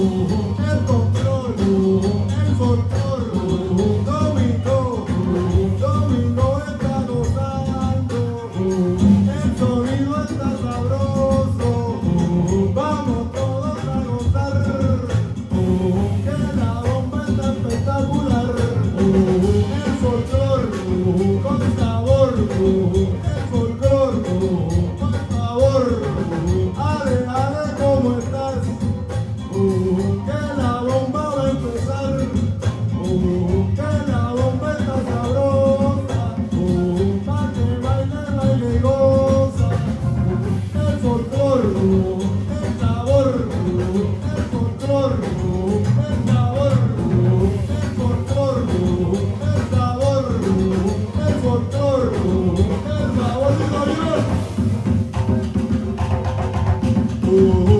el control, el folclor, dominó está gozando, el sonido está sabroso, vamos todos a gozar, que la bomba está espectacular, el folclor con sabor, el folclor con sabor, ale, ale, ¿cómo estás? Que la bomba va a empezar, que la bomba está sabrosa, pa' que baile y goza, el folclor, el sabor, el folclor, el sabor, el folclor, el sabor, el folclor, el sabor, digo yo.